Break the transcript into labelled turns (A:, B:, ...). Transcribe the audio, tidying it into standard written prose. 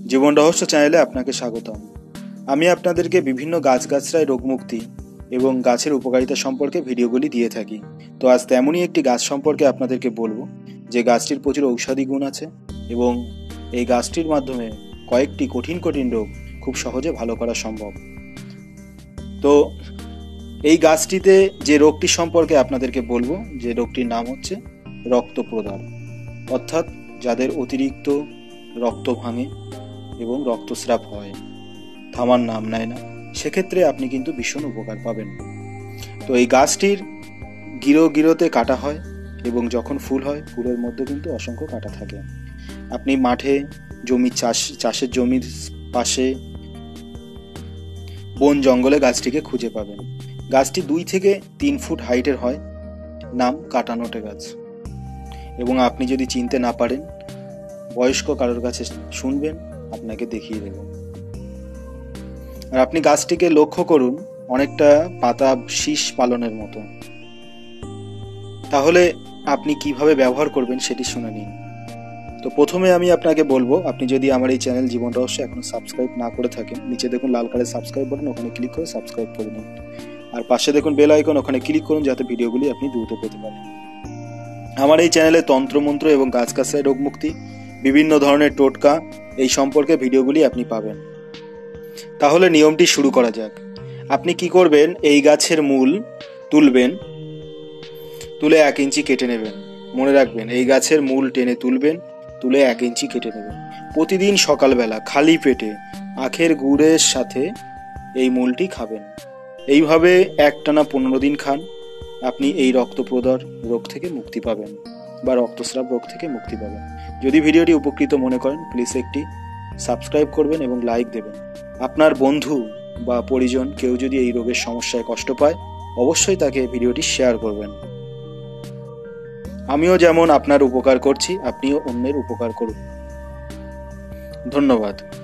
A: জীবন রহস্য চ্যানেলে আপনাকে স্বাগতম। আমি আপনাদেরকে বিভিন্ন গাছগাছড়ায় রোগমুক্তি এবং গাছের উপকারিতা সম্পর্কে ভিডিওগুলি দিয়ে থাকি। তো আজ তেমনই একটি গাছ সম্পর্কে আপনাদেরকে বলবো, যে গাছটির প্রচুর ঔষধি গুণ আছে এবং এই গাছটির মাধ্যমে কয়েকটি কঠিন রোগ খুব সহজে ভালো করা সম্ভব। তো এই গাছটিতে যে রোগটি সম্পর্কে আপনাদেরকে বলবো, যে রোগটির নাম হচ্ছে রক্তপ্রদাহ, অর্থাৎ যাদের অতিরিক্ত রক্ত ভাঙে এবং রক্তস্রাব হয়, থামার নাম নেয় না, সেক্ষেত্রে আপনি কিন্তু ভীষণ উপকার পাবেন। তো এই গাছটির গিরোতে কাটা হয় এবং যখন ফুল হয় ফুলের মধ্যে কিন্তু অসংখ্য কাটা থাকে। আপনি মাঠে চাষের জমির পাশে বন জঙ্গলে গাছটিকে খুঁজে পাবেন। গাছটি 2 থেকে 3 ফুট হাইটের হয়, নাম কাটানোটে গাছ। এবং আপনি যদি চিনতে না পারেন, বয়স্ক কারোর কাছে শুনবেন, আপনাকে দেখিয়ে দেব। আর আপনি গাছটিকে লক্ষ্য করুন, অনেকটা পাতা শীষ পালনের মতো। তাহলে আপনি কিভাবে ব্যবহার করবেন সেটি শুনে নিন। তো প্রথমে আমি আপনাকে বলবো, আপনি যদি আমার এই চ্যানেল জীবন রহস্য এখনো সাবস্ক্রাইব না করে থাকেন, নিচে দেখুন লাল কালারের সাবস্ক্রাইব বাটন, ওখানে ক্লিক করে সাবস্ক্রাইব করে নিন। আর পাশে দেখুন বেল আইকন, ওখানে ক্লিক করুন যাতে ভিডিওগুলি আপনি দ্রুত পেতে পারেন। আমার এই চ্যানেলে তন্ত্রমন্ত্র এবং গাছগাছড়ায় রোগমুক্তি, বিভিন্ন ধরনের টোটকা, এই সম্পর্কে ভিডিওগুলি আপনি পাবেন। তাহলে নিয়মটি শুরু করা যাক। আপনি কি করবেন, এই গাছের মূল তুলবেন, তুলে 1 ইঞ্চি কেটে নেবেন। মনে রাখবেন, এই গাছের মূল টেনে তুলবেন, তুলে 1 ইঞ্চি কেটে নেবেন। প্রতিদিন সকালবেলা খালি পেটে আখের গুড়ের সাথে এই মূলটি খাবেন। এইভাবে একটানা 15 দিন খান, আপনি এই রক্তপ্রদাহ রোগ থেকে মুক্তি পাবেন বা রক্তস্রাব রোগ থেকে মুক্তি পাবেন। যদি ভিডিওটি উপকৃত মনে করেন, প্লিজ একটি সাবস্ক্রাইব করবেন এবং লাইক দেবেন। আপনার বন্ধু বা পরিজন কেউ যদি এই রোগের সমস্যায় কষ্ট পায়, অবশ্যই তাকে ভিডিওটি শেয়ার করবেন। আমিও যেমন আপনার উপকার করছি, আপনিও অন্যের উপকার করুন। ধন্যবাদ।